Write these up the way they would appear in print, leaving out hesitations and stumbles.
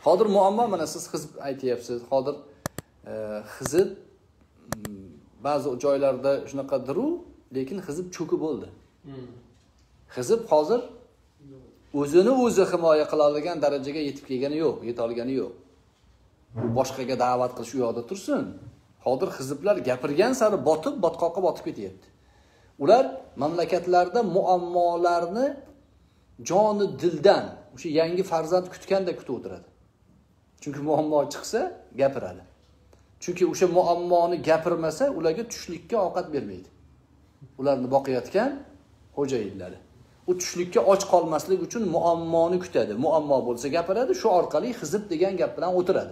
Hozir muammo mana siz hizb aytyapsiz. Hozir hizb ba'zi joylarda shunaqadiru, lekin hizb cho'kib bo'ldi. Hizb hozir o'zini o'zi himoya qila oladigan darajaga yetib kelgani yo'q, yeta olgani yo'q. U boshqaga da'vat qilish u yoqda tursin. Hozir hizblar gapirgan sari botqoqqa botib ketyapti. Ular mamlakatlarda muammolarni joni dildan, o'sha yangi farzand kutganda kutib o'tiradi. Chunki muammo chiqsa, gapiradi. Chunki o'sha muammoni gapirmasa, ularga tushlikka ovqat bermaydi. Ularni boqayotgan xo'jayinlari. U tushlikka och qolmaslik uchun muammoni kutadi. Muammo bo'lsa gapiradi, shu orqali hizb degan gap bilan o'tiradi.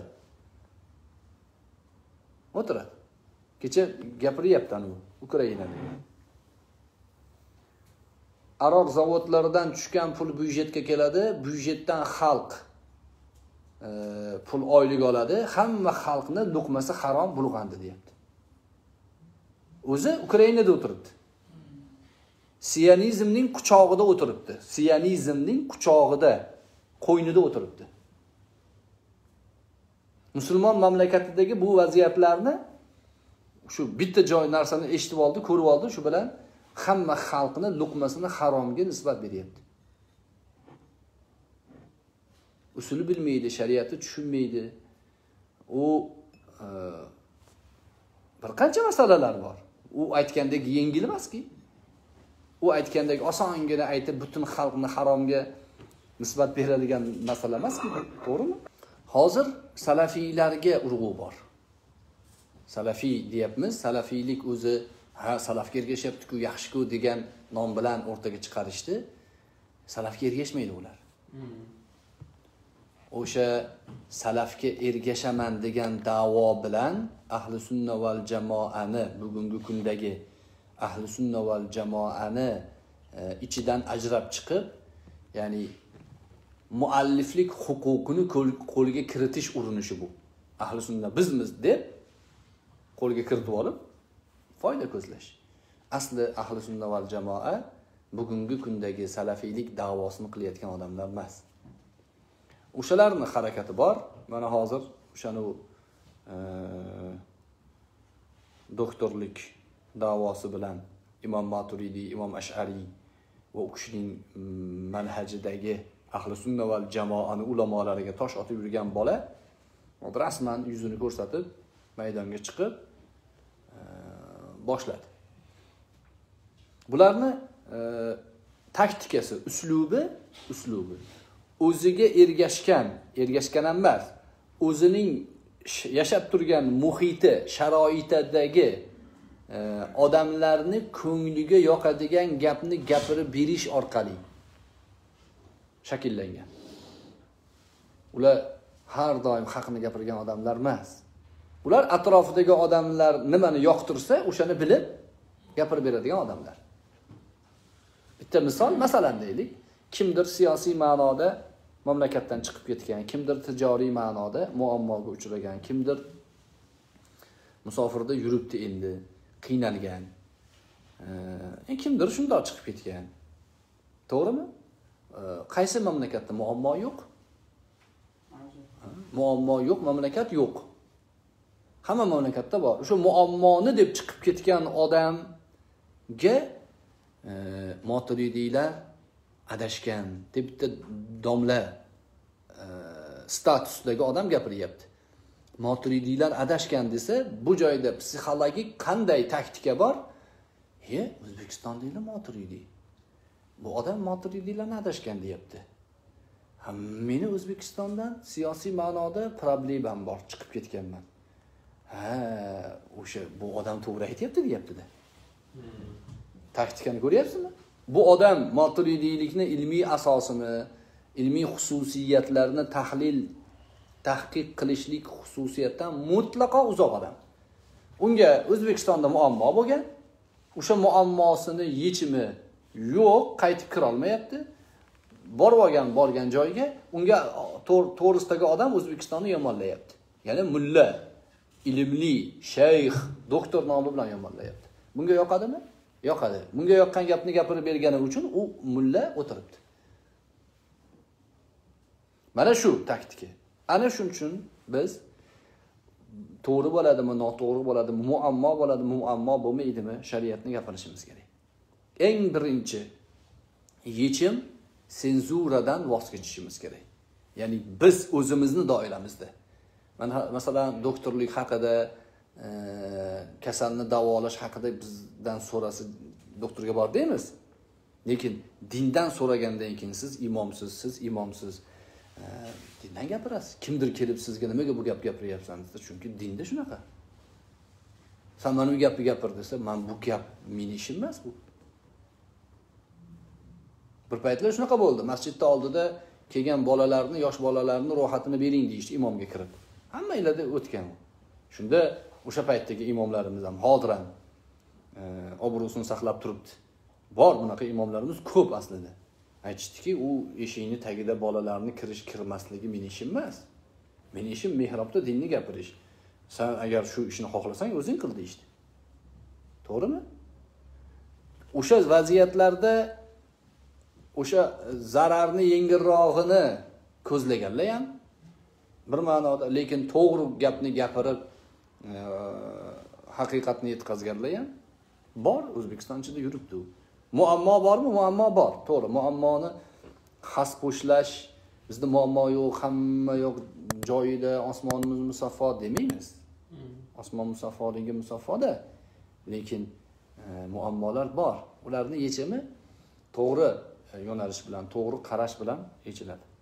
Kecha gapiryapti u Ukrainada. Aroq zavodlaridan tushgan pul byudjetga keladi, byudjetdan xalq pul oylik oladi, hamma xalqni luqmasi harom bulg'andi deyapti. O'zi Ukrainada o'tiribdi. Siyonizmning quchog'ida o'tiribdi. Siyonizmning quchog'ida, qo'ynida o'tiribdi. Musulmon mamlakatidagi bu vaziyatlarni shu bitta joy narsani eshitib oldi, ko'rib oldi, shu bilan hamma xalqni luqmasini haromga nisbat beryapti. Usuli bilmaydi, shariatni tushunmaydi. U bir qancha masalalar bor. U aytgandek yengil emas-ki. U aytgandek osongina aytib butun xalqni haromga nisbat beradigan masala emas-ki, to'g'rimi? Hozir salafiylarga urg'u bor. Salafiy deyapmiz, salafiylik o'zi salafga ergashyapti-ku, yaxshi-ku degan nom bilan o'rtaga chiqarishdi. Salafga ergashmaydi ular. O'sha salafga ergashaman degan da'vo bilan ahli sunna val jamoani, bugungi kundagi ahli sunna val jamoani ichidan ajrab chiqib, ya'ni mualliflik huquqini qo'lga kiritish urinishi bu. Ahli sunna bizmiz deb qo'lga kiritib olib foyda ko'zlash. Asli ahli sunna val jamoa bugungi kundagi salafiylik da'vosini qilayotgan odamlar emas. O'shalarning harakati bor. Mana hozir o'shani doktorlik da'vosi bilan Imom Maturidiy, Imom Ash'ari va u kishining manhajidagi ahli sunna val jamoani ulamolariga tosh otib yurgan bola rasman yuzini ko'rsatib maydonga chiqib boshladi. Bularni taktikasi, uslubi o'ziga ergashgan emas, o'zining yashab turgan muhiti, sharoitidagi odamlarni ko'ngliga yoqadigan gapni gapirib berish orqali shakllangan. Ular har doim haqni gapirgan odamlar emas. Ular atrofidagi odamlar nimani yoqtirsa, o'shani bilib gapirib beradigan odamlar. Bitta misol, masalan deylik, kimdir siyosiy ma'noda mamlakatdan chiqib ketgan, kimdir tijoriy ma'noda muammoga uchragan, kimdir musofirda yuribdi endi, qiynalgan. Kimdir shundoq chiqib ketgan. To'g'rimi? Qaysi mamlakatda muammo yo'q? Muammo yo'q, mamlakat yo'q. Hamma mamlakatda bor. O'sha muammoni deb chiqib ketgan odamga Maturidiylar adashgan deb bitta domla statusdagi odam gapiryapti. Maturidiylar adashgan desa, bu joyda psixologik qanday taktika bor? O'zbekistondagilar Maturidiy. Bu odam Maturidiylarni adashgan deyapti. Meni O'zbekistondan siyosiy ma'noda problemam bor, chiqib ketganman. O'sha bu odam to'g'ri aytayapti deyapti-da. Taktikani ko'ryapsizmi? Bu odam Maturidiylikni ilmiy asosini, ilmiy xususiyatlarini tahqiq qilishlik xususiyatdan mutlaqo uzoq odam. Unga O'zbekistonda muammo bo'lgan, o'sha muammosini yechimi yo'q, qaytib kira olmayapti. Borgan joyga unga to'g'risidagi odam O'zbekistonni yomonlayapti. Ya'ni mulla, ilmli, shayx, doktor nomi bilan yomonlayapti. Bunga yoqadimi? Yoqadi. Bunga yoqqan gapni gapirib bergani uchun u mulla o'tiribdi. Mana shu taktika. Ana shuning uchun biz to'g'ri bo'ladimi, noto'g'ri bo'ladimi, muammo bo'ladimi, muammo bo'lmaydimi, shariatni gapirishimiz kerak. Eng birinchi yechim senzuradan voz kechishimiz kerak. Ya'ni biz o'zimizni doiramizda. Mana masalan doktorlik haqida, kasalni davolash haqida bizdan so'rasa doktorga bor deymiz. Lekin dindan so'ragandan keyin siz imomsiz, dindan gapirasiz. Kimdir kelib sizga nimaga bu gap gapiryapsan desa, chunki dinda shunaqa. Sen mana bu gapni gapir desa, men bu gap mening ishim emas bu. Bir paytlar shunaqa bo'ldi. Masjidda oldida kelgan bolalarni, yosh bolalarni ro'yxatini bering deyishdi imomga kirib. Hammanglarda o'tgan. Shunda o'sha paytdagi imomlarimiz ham hozir ham obro'sini saqlab turibdi. Bor bunaqa imomlarimiz ko'p aslida. Aytishdiki, u eshikning tagida bolalarni kirmasligi mening ishim emas. Mening ishim mehrobda dinni gapirish. Sen agar shu ishni xohlasang o'zing qil deydi. To'g'rimi? O'sha vaziyatlarda o'sha zararni yengilrog'ini ko'zlaganlar ham bir ma'noda, lekin to'g'ri gapni gapirib haqiqatni yetkazganlar ham bor. O'zbekiston ichida yuribdi. Muammo bormi? Muammo bor. To'g'ri, muammoni xaspo'shlash, bizda muammo yo'q, hamma yo'q joyida, osmonimiz musaffo demaymiz. Osmon musaffoligi musaffoda, lekin muammolar bor. Ularning yechimi to'g'ri yo'nalish bilan, to'g'ri qarash bilan yechiladi.